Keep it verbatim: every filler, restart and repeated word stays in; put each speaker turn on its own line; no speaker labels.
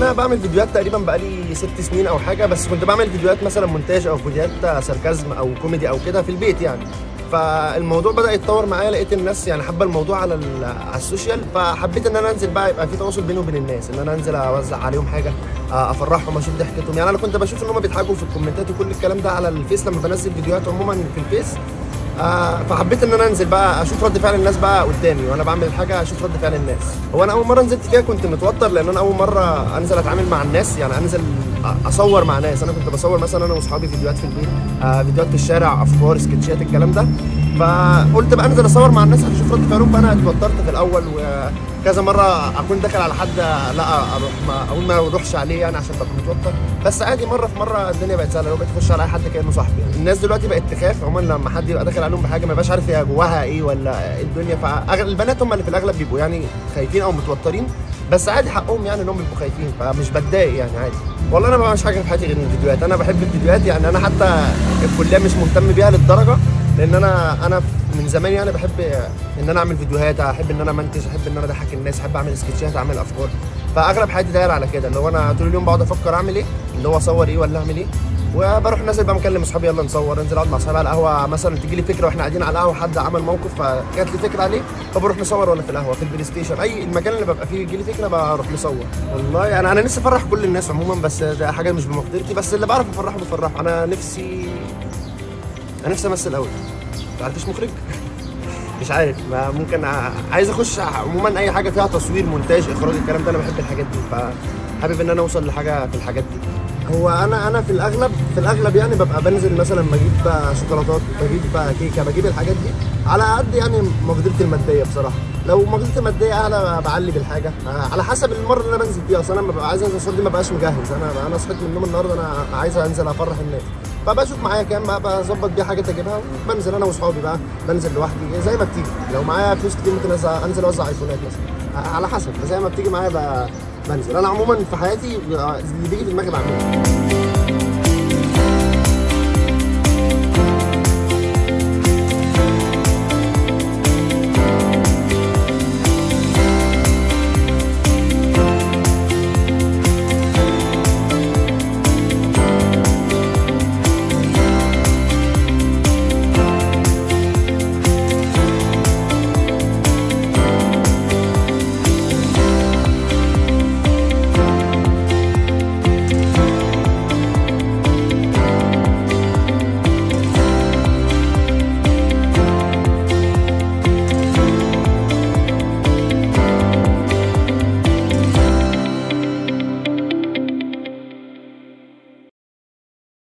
انا بعمل فيديوهات تقريبا بقالي ست سنين او حاجه، بس كنت بعمل فيديوهات مثلا مونتاج او فيديوهات ساركازم او كوميدي او كده في البيت يعني. فالموضوع بدا يتطور معايا، لقيت الناس يعني حابه الموضوع على على السوشيال، فحبيت ان انا انزل بقى يبقى في تواصل بيني وبين الناس، ان انا انزل اوزع عليهم حاجه، افرحهم، اشوف ضحكتهم. يعني انا كنت بشوف ان هم بيضحكوا في الكومنتات وكل الكلام ده على الفيس لما بنزل فيديوهات عموما في الفيس. آه فحبيت ان انا انزل بقى اشوف رد فعل الناس بقى قدامي وانا بعمل الحاجه، اشوف رد فعل الناس. هو انا اول مره نزلت فيها كنت متوتر، لان انا اول مره انزل اتعامل مع الناس، يعني انزل اصور مع ناس. انا كنت بصور مثلا انا واصحابي فيديوهات في البيت، آه فيديوهات في الشارع، افكار، سكتشات، الكلام ده. فقلت بقى انزل اصور مع الناس اشوف رد فعلهم. فانا اتوترت في الاول، وكذا مره اكون داخل على حد لا اروح ما اقول ما اروحش عليه يعني عشان ببقى متوتر. بس عادي، مره في مره الدنيا بقت سهله، لو بقيت اخش على اي حد كانه صاحبي يعني. الناس دلوقتي بقت تخاف عموما لما حد يبقى داخل عليهم بحاجه ما يبقاش عارف هي جواها ايه ولا ايه الدنيا. فالبنات هم اللي في الاغلب بيبقوا يعني خايفين او متوترين، بس عادي حقهم يعني انهم يبقوا خايفين، فمش بتضايق يعني عادي. والله انا ما بعملش حاجه في حياتي غير الفيديوهات. انا بحب الفيديوهات يعني. انا حتى الكليه مش مهتم بيها للدرجه، لان انا انا من زمان يعني بحب ان انا اعمل فيديوهات، احب ان انا منتج، احب ان انا اضحك الناس، احب اعمل سكتشات، اعمل افكار. فاغلب حياتي دايره على كده، اللي هو انا طول اليوم بقعد افكر اعمل ايه، اللي هو اصور ايه ولا اعمل ايه. وبروح نازل بقى مكلم اصحابي يلا نصور، انزل اقعد مع اصحابي على القهوه مثلا، تيجي لي فكره واحنا قاعدين على القهوه، حد عمل موقف فجات لي فكره عليه، فبروح نصور، ولا في القهوه، في البلاي ستيشن، اي المكان اللي ببقى فيه يجي لي فكره بروح نصور. والله يعني انا نفسي افرح كل الناس عموما، بس ده حاجه مش بمقدرتي، بس اللي بعرف افرحه بفرحه. انا نفسي انا نفسي امثل قوي. ما عرفتش مخرج مش عارف، ما ممكن عايز اخش عموما اي حاجه فيها تصوير، مونتاج، اخراج، الكلام ده انا بحب الحاجات دي، فحابب ان انا اوصل لحاجه في الحاجات دي. هو انا انا في الاغلب في الاغلب يعني ببقى بنزل مثلا بجيب شوكولاتات، بجيب كيكه، بجيب الحاجات دي على قد يعني مقدرتي الماديه بصراحه. لو مقدرتي الماديه اعلى بعلي بالحاجه على حسب المره اللي انا بنزل فيها. اصل انا ببقى عايز انزل الصور دي ما بقاش مجهز. انا انا صحيت من النوم النهارده انا عايز انزل افرح الناس، فبشوف معايا كام بقى بظبط بيها حاجات اجيبها، وبنزل انا واصحابي بقى، بنزل لوحدي زي ما بتيجي. لو معايا فلوس كتير ممكن انزل اوزع ايفونات مثلا، على حسب زي ما بتيجي معايا بنزل. انا عموما في حياتي اللي بيجي في دماغي بعمله.